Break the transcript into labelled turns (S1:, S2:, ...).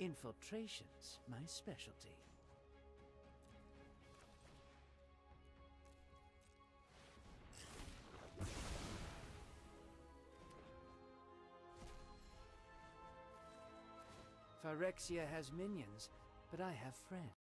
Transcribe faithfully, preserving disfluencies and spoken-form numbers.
S1: Infiltration's my specialty. Phyrexia has minions, but I have friends.